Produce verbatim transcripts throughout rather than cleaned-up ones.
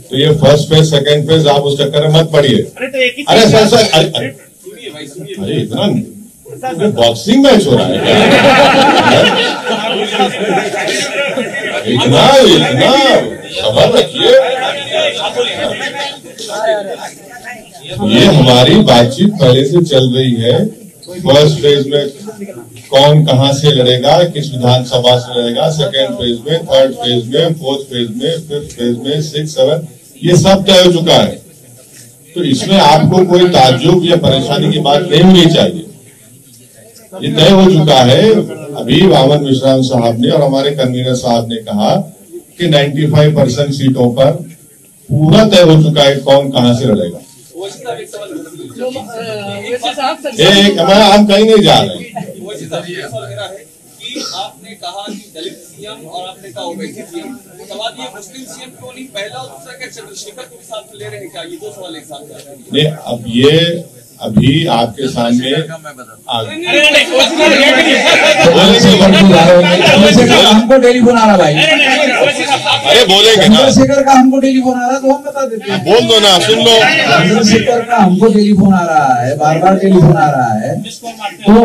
तो ये first phase second phase आप उस चक्कर में मत पड़िए। अरे सर सर अरे अरे इतना बॉक्सिंग मैच हो रहा है क्या? इतना इतना सबर रखिए। ये हमारी बातचीत पहले से चल रही है। फर्स्ट फेज में कौन कहां से लड़ेगा, किस विधानसभा से लड़ेगा, सेकेंड फेज में, थर्ड फेज में, फोर्थ फेज में, फिफ्थ फेज में, सिक्स सेवन, ये सब तय हो चुका है। तो इसमें आपको कोई ताज्जुब या परेशानी की बात नहीं होनी चाहिए। ये तय हो चुका है। अभी वामन मिश्रा साहब ने और हमारे कन्वीनर साहब ने कहा कि पचानवे परसेंट सीटों पर पूरा तय हो चुका है कौन कहां से लड़ेगा। एक हम कहीं नहीं जा रहे। कि आपने कहा कि दलित सीएम और आपने कहा ओवैसी सीएम, सवाल ये मुस्लिम सीएम क्यों नहीं पहला और दूसरा क्या चंद्रशेखर को भी साथ ले रहे हैं क्या? ये दो सवाल एक साथ नहीं, अब ये अभी आपके सामने हमको टेलीफोन आ रहा भाई। अरे बोलेंगे ना, चंद्रशेखर का हमको टेलीफोन आ रहा है तो हम बता देते हैं। बोल दो ना, सुन लो। चंद्रशेखर का हमको टेलीफोन आ रहा है, बार बार टेलीफोन आ रहा है तो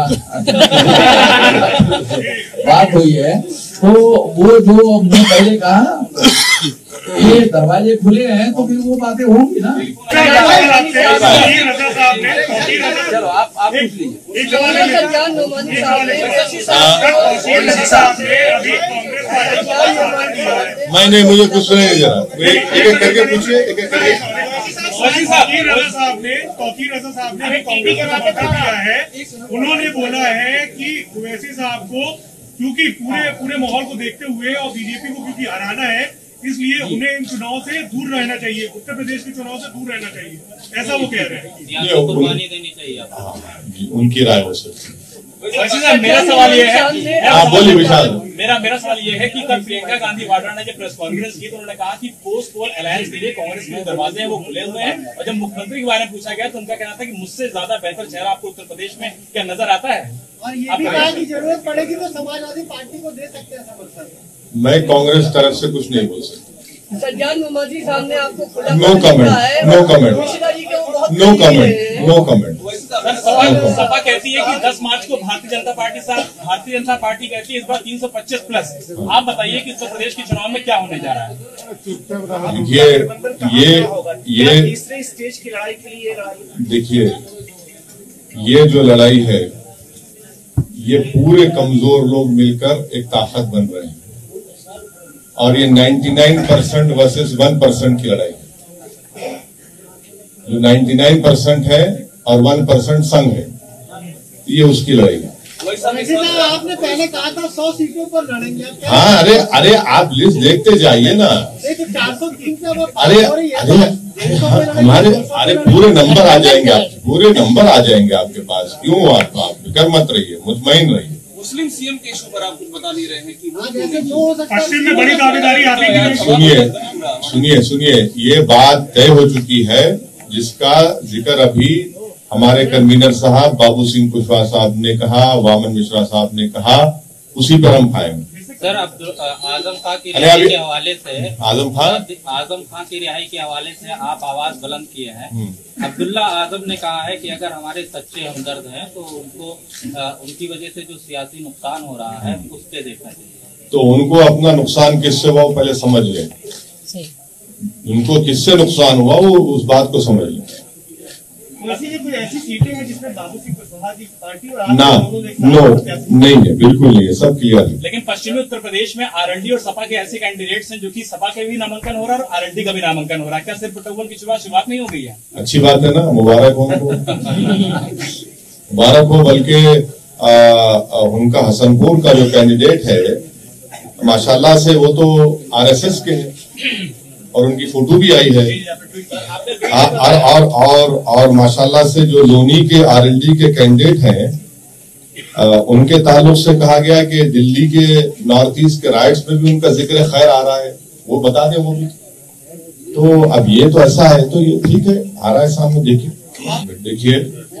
बात हुई है। तो वो जो हमने पहले कहा ये दरवाजे खुले हैं तो फिर वो बातें होंगी ना। चलो आप आप पूछ लीजिए। मैं नहीं, मुझे कुछ सुनेंगे जरा, एक एक करके पूछिए, एक एक करके। तौकीर रजा साहब ने तौकीर रजा साहब ने कांग्रेस का बता दिया है। उन्होंने बोला है कि ओवैसी साहब को क्योंकि पूरे पूरे माहौल को देखते हुए और बीजेपी को क्योंकि हराना है, इसलिए उन्हें इन चुनाव से दूर रहना चाहिए, उत्तर प्रदेश के चुनाव से दूर रहना चाहिए, ऐसा वो कह रहे हैं। कुर्बानी देनी चाहिए उनकी राय हो सकती है। मेरा सवाल ये है, हाँ बोलिए विशाल। मेरा मेरा सवाल ये है कि कल प्रियंका गांधी वाड्रा ने जब प्रेस कॉन्फ्रेंस की तो उन्होंने कहा कि पोस्ट पोल अलायंस के लिए कांग्रेस के दरवाजे हैं वो खुले हुए हैं, और जब मुख्यमंत्री के बारे में पूछा गया तो उनका कहना था कि मुझसे ज्यादा बेहतर चेहरा आपको उत्तर प्रदेश में क्या नजर आता है? और ये भी कहा कि जरूरत पड़ेगी तो समाजवादी पार्टी को दे सकते हैं समर्थन। मैं कांग्रेस तरफ से कुछ नहीं बोल सकता। सज्जाद मोहम्मदी साहब ने आपको no comment, no comment, no comment, no comment. Sapa कहती है कि दस मार्च को भारतीय जनता पार्टी साथ भारतीय जनता पार्टी कहती है इस बार तीन सौ पच्चीस प्लस। आप बताइए कि उत्तर प्रदेश के चुनाव में क्या होने जा रहा है? देखिए ये ये तीसरे स्टेज की लड़ाई के लिए लड़ाई, देखिए ये जो लड़ाई है ये पूरे कमजोर लोग मिलकर एक ताकत बन रहे हैं, और ये निन्यानवे परसेंट वर्सेस वन परसेंट की लड़ाई है। जो निन्यानवे परसेंट है और वन परसेंट संघ है, ये उसकी लड़ाई है। आपने पहले कहा था सौ सीटों पर लड़ेंगे। हाँ, अरे अरे आप लिस्ट देखते जाइए ना। चार सौ तीन से अरे अरे हमारे अरे पूरे नंबर आ जाएंगे आपके, पूरे नंबर आ जाएंगे आपके पास। क्यों आप आप फिक्र मत रहिए, मुतमईन रहिए। मुस्लिम सीएम के इशू पर आप कुछ बता नहीं रहे हैं कि पश्चिम में बड़ी दावेदारी आती है। सुनिए सुनिए सुनिए ये बात तय हो चुकी है, जिसका जिक्र अभी हमारे कन्वीनर साहब बाबू सिंह कुशवाहा साहब ने कहा, वामन मिश्रा साहब ने कहा, उसी पर हम खाएंगे। सर आजम खां की रिहाई के हवाले से आजम खान आजम खां की रिहाई के हवाले से आप आवाज बुलंद किए हैं। अब्दुल्ला आजम ने कहा है कि अगर हमारे सच्चे हमदर्द हैं तो उनको आ, उनकी वजह से जो सियासी नुकसान हो रहा है उस पर देखना चाहिए। तो उनको अपना नुकसान किससे हुआ वो पहले समझ लें। उनको किससे नुकसान हुआ वो उस बात को समझ लें। कोई ऐसी सीटें हैं जिसमें बाबू सिंह कुशवाहा की पार्टी और ना, नो नहीं है, बिल्कुल नहीं है, सब क्लियर है। लेकिन पश्चिमी उत्तर प्रदेश में आरएलडी और सपा के ऐसे कैंडिडेट्स हैं जो कि सपा के भी नामांकन हो रहा है और आरएलडी का भी नामांकन हो रहा है। क्या सिर्फ पटौवल की शुरुआत शुरुआत नहीं हो गई है? अच्छी बात है ना, मुबारक हो उनको, मुबारक हो। बल्कि उनका हसनपुर का जो कैंडिडेट है माशाल्लाह से वो तो आरएसएस के हैं और उनकी फोटो भी आई है। और और और और माशाल्लाह से जो लोनी के आरएलडी के कैंडिडेट हैं आ, उनके ताल्लुक से कहा गया कि दिल्ली के नॉर्थ ईस्ट के राइट्स में भी उनका जिक्र खैर आ रहा है, वो बता दें वो भी। तो अब ये तो ऐसा है तो ये ठीक है, आ रहा है सामने। देखिए देखिए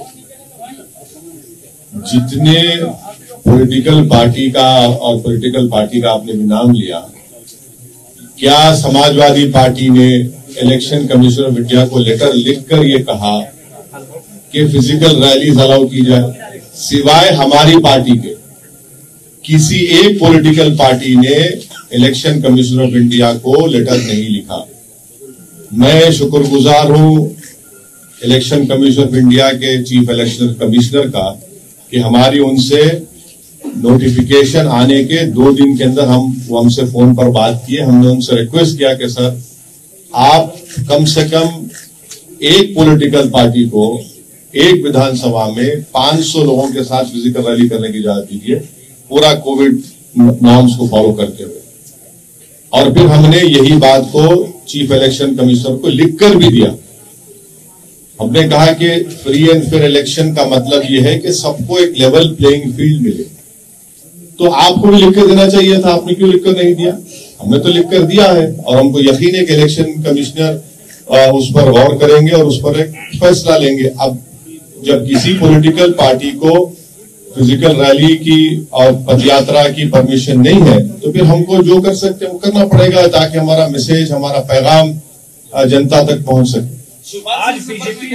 जितने पॉलिटिकल पार्टी का और पॉलिटिकल पार्टी का आपने भी नाम लिया क्या समाजवादी पार्टी ने इलेक्शन कमीशन ऑफ इंडिया को लेटर लिखकर ये कहा कि फिजिकल रैलीज अलाउ की जाए? सिवाय हमारी पार्टी के किसी एक पॉलिटिकल पार्टी ने इलेक्शन कमीशन ऑफ इंडिया को लेटर नहीं लिखा। मैं शुक्रगुजार हूं इलेक्शन कमीशन ऑफ इंडिया के चीफ इलेक्शन कमिश्नर का कि हमारी उनसे नोटिफिकेशन आने के दो दिन के अंदर हम वो हमसे फोन पर बात किए। हमने उनसे रिक्वेस्ट किया कि सर आप कम से कम एक पॉलिटिकल पार्टी को एक विधानसभा में पाँच सौ लोगों के साथ फिजिकल रैली करने की इजाजत दीजिए, पूरा कोविड नॉर्म्स को फॉलो करते हुए। और फिर हमने यही बात को चीफ इलेक्शन कमिश्नर को लिखकर भी दिया। हमने कहा कि फ्री एंड फेयर इलेक्शन का मतलब यह है कि सबको एक लेवल प्लेइंग फील्ड मिले, तो आपको भी लिखकर देना चाहिए था, आपने क्यों लिखकर नहीं दिया? हमने तो लिखकर दिया है और हमको यकीन है कि इलेक्शन कमिश्नर उस पर गौर करेंगे और उस पर एक फैसला लेंगे। अब जब किसी पॉलिटिकल पार्टी को फिजिकल रैली की और पदयात्रा की परमिशन नहीं है तो फिर हमको जो कर सकते हैं वो करना पड़ेगा ताकि हमारा मैसेज, हमारा पैगाम जनता तक पहुंच सके। आज बीजेपी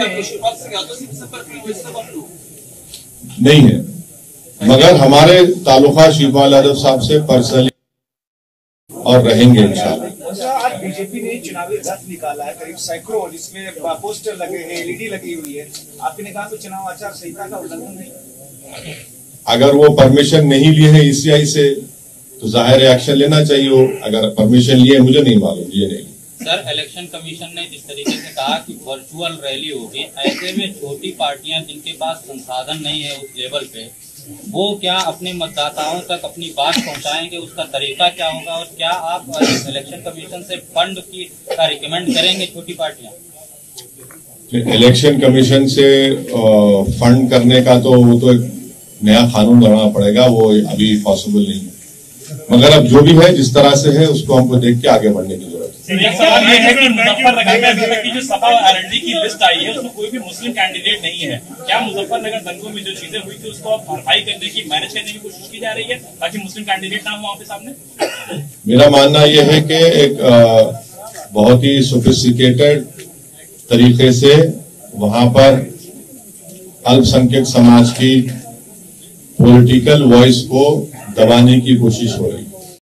नहीं है, मगर हमारे तालुका शिवपाल यादव साहब से पर्सनली और रहेंगे इंशाल्लाह। आज बीजेपी ने चुनावी रथ निकाला है, करीब सैकड़ों, जिसमें पोस्टर लगे हैं, एलईडी लगी हुई है। आपने कहा तो चुनाव आचार संहिता का उल्लंघन नहीं? अगर वो परमिशन नहीं लिए हैं ईसीआई से तो जाहिर एक्शन लेना चाहिए। अगर परमिशन लिए मुझे नहीं मालूम, ये नहीं। सर, इलेक्शन कमीशन ने जिस तरीके से कहा कि वर्चुअल रैली होगी, ऐसे में छोटी पार्टियां जिनके पास संसाधन नहीं है उस लेवल पे, वो क्या अपने मतदाताओं तक अपनी बात पहुंचाएंगे? उसका तरीका क्या होगा? और क्या आप इलेक्शन कमीशन से फंड की का रिकमेंड करेंगे छोटी पार्टियां? इलेक्शन कमीशन से फंड करने का तो वो तो एक नया कानून बनाना पड़ेगा, वो अभी पॉसिबल नहीं है। मगर अब जो भी है जिस तरह से है उसको हमको देख के आगे बढ़ने की जरूरत है। एक सवाल ये है कि मुजफ्फरनगर में अभी तक की जो सपा आरएलडी की लिस्ट आई है उसमें कोई भी मुस्लिम कैंडिडेट नहीं है। क्या मुजफ्फरनगर दंगों में जो चीजें हुई थी उसको भरपाई करने की, मैनेज करने की कोशिश की जा रही है ताकि मुस्लिम कैंडिडेट ना हो वहाँ पे सामने? मेरा मानना यह है कि एक आ, बहुत ही सोफिस्टिकेटेड तरीके से वहां पर अल्पसंख्यक समाज की पॉलिटिकल वॉइस को दबाने की कोशिश हो रही है।